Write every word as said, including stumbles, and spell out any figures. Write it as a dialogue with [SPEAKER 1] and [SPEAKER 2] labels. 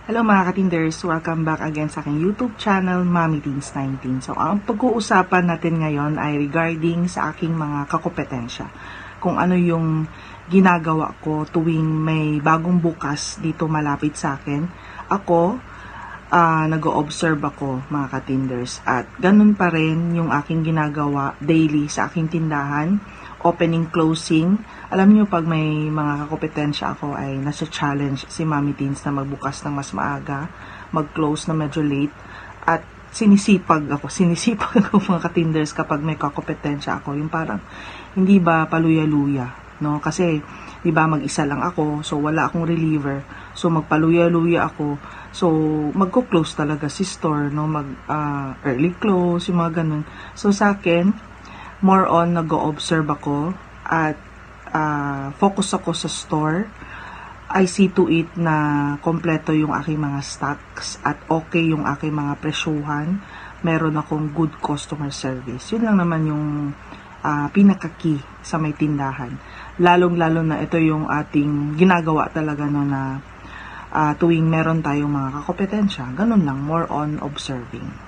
[SPEAKER 1] Hello mga katinders, welcome back again sa aking YouTube channel, Mommy Teens nineteen. So, ang pag-uusapan natin ngayon ay regarding sa aking mga kakompetensya. Kung ano yung ginagawa ko tuwing may bagong bukas dito malapit sa akin. Ako, uh, nag-o-observe ako mga katinders. At ganun pa rin yung aking ginagawa daily sa aking tindahan. Opening, closing. Alam niyo pag may mga kakompetensya ako ay nasa challenge si Mommy Teens na magbukas ng mas maaga, mag-close na medyo late, at sinisipag ako, sinisipag ako mga katinders kapag may kakompetensya ako, yung parang hindi ba paluya-luya, no? Kasi di ba mag-isa lang ako, so wala akong reliever, so magpaluya-luya ako, so magko-close talaga si store, no? Mag uh, early close, yung mga ganun. So sa akin, more on nag-o-observe ako at uh, focus ako sa store. I see to it na kompleto yung aking mga stocks at okay yung aking mga presyuhan. Meron akong good customer service. Yun lang naman yung uh, pinaka-key sa may tindahan. Lalong-lalo na ito yung ating ginagawa talaga no, na uh, tuwing meron tayong mga kakompetensya. Ganun lang, more on observing.